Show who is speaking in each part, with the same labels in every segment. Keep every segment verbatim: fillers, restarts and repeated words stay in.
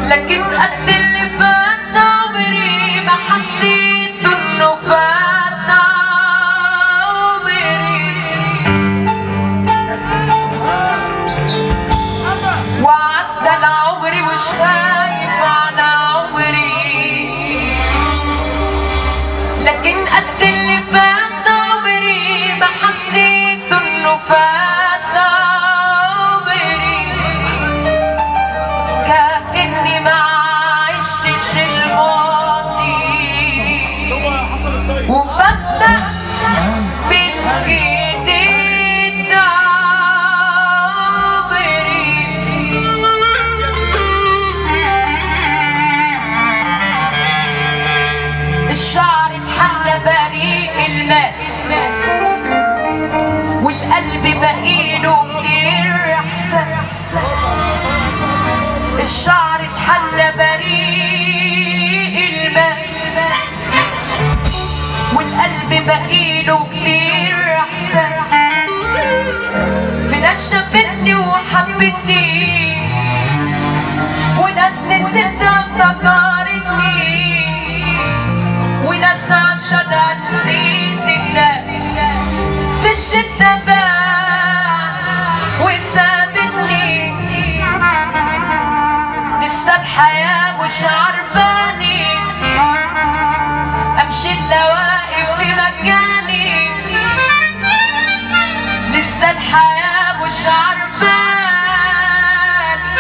Speaker 1: لكن قد اللي فات عمري ما حسيت انه فات عمري، وعدى العمر مش خايف على عمري، لكن قد اللي فات عمري ما حسيت انه فات عمري، كأني ما عشتش الماضي وببدأ من جديد عمري. الشعر اتحلى بريء الماس والقلب بقيله كتير احساس، الشعر اتحلى بريء الماس والقلب بقيله كتير احساس. في ناس شافتني وحبتني وناس نسيتها افتكرتني، وناس عشان نسيت الناس في الشتا باع وسابتني. لسه الحياة مش عارفاني امشي الا واقف في مكاني، لسه الحياة مش عارفاني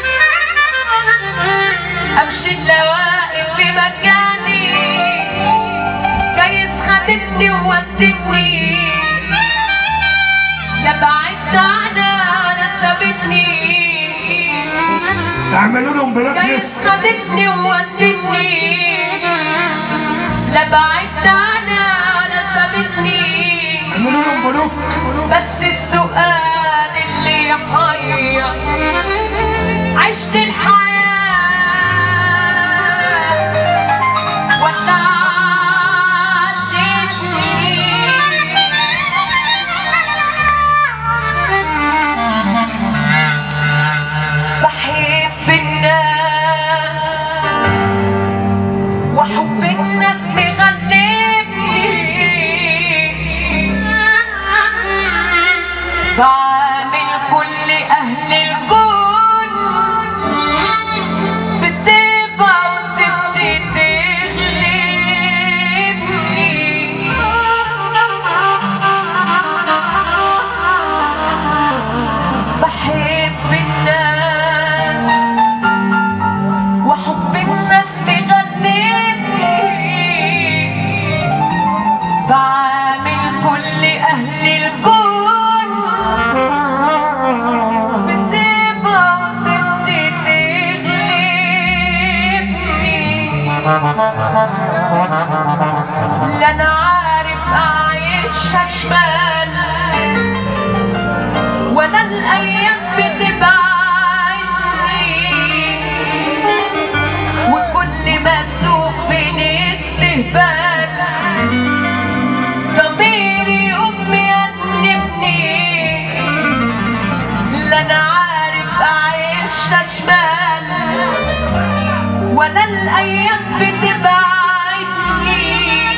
Speaker 1: امشي الا واقف في مكاني. جايز خدتني وودتني لا بعدت عنها ولا سابتني،
Speaker 2: اعملوا لهم بلاك ليست.
Speaker 1: جايز خدتني وودتني لا بعدت عنها ولا سابتني،
Speaker 2: اعملوا لهم بلوك.
Speaker 1: بس السؤال اللي يحير عشت الحياة ولا عاشتني؟ بحب الناس وحب الناس مغلبني، بعامل كل أهل الكون بتبقى وتبتدي تغلبني. بحب الناس وحب الناس مغلبني، بعامل كل أهل الكون بتبقى وتبتدي تغلبني. لا أنا عارف أعيشها شمال ولا الأيام بتبعدني، وكل ما أسوق في الاستهبال ضميري أمي يأنبني. لا أنا عارف أعيشها شمال ولا الأيام بتبعدني،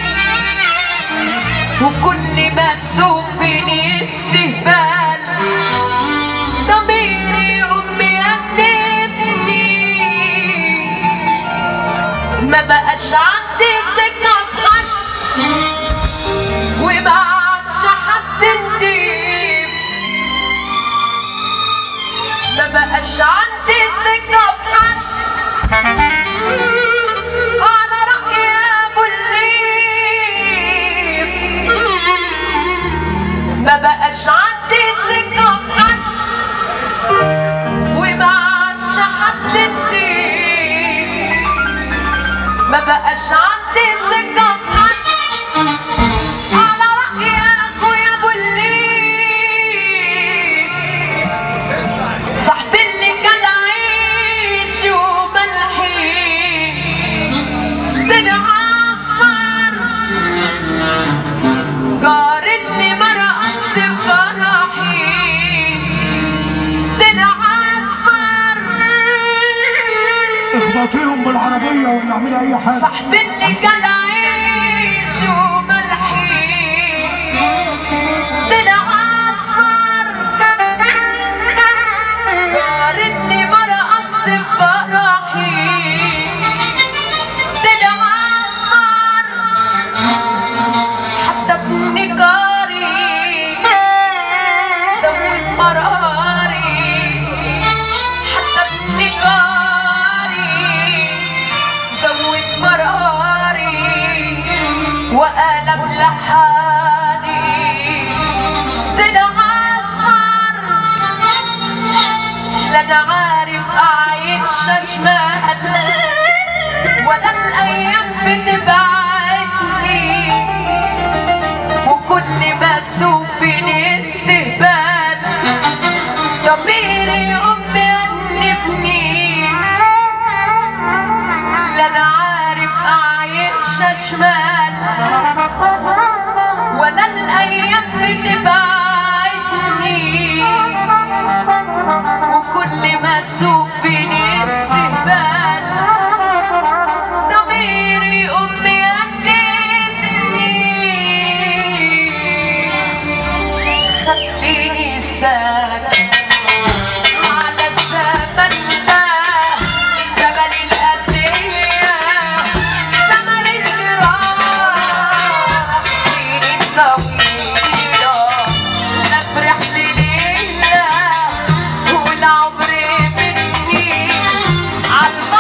Speaker 1: وكل ما أسوق في الاستهبال ضميري أمي يأنبني. ما بقاش عندي ثقة في حد وما عادش حد نضيف، ما بقاش عندي ثقة في حد على رأي أبو الليف، ما بقاش عندي ثقة في حد وما عادش حد نضيف، ما بقاش عندي ثقة في حد على رأي أخويا أبو الليف. صاحبي اللي كان عيش وملحي طلع أصفر، جارتني مرقص فرحي طلع أصفر.
Speaker 2: اعملي اي حاجه.
Speaker 1: صاحبي اللي كان عيش وملحي طلع اصفر، قارني برقص بفرحي طلع اصفر، حتى ابن جاري زود مراري، حتى ابن جاري زود مراري وقلب لحالي طلع اصفر. لا انا عارف اعيش شمال ولا الايام بتبعدني، وكل ما اشوف فيني استهبال ضميري يقوم يأنبني. لا انا عارف اعيش شمال ولا الايام بتبعدني، وكل ما اشوف فيني استهبال ضميري يقوم يأنبني. خليني ساكت على الزمن ده، زمن القاسية زمن الجراح، سنين طويلة لا فرحت ليلة والعمر مني عالفاضي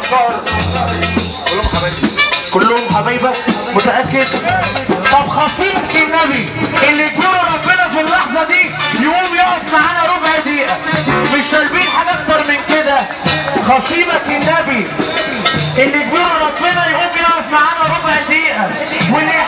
Speaker 2: الانصار كلهم حبايبي.
Speaker 3: كلهم حبايبك متأكد؟ طب خصيمك النبي اللي كبيره ربنا في اللحظة دي يقوم يقف معانا ربع دقيقة، مش طالبين حاجة أكتر من كده. خصيمك النبي اللي كبيره ربنا يقوم يقف معانا ربع دقيقة، واللي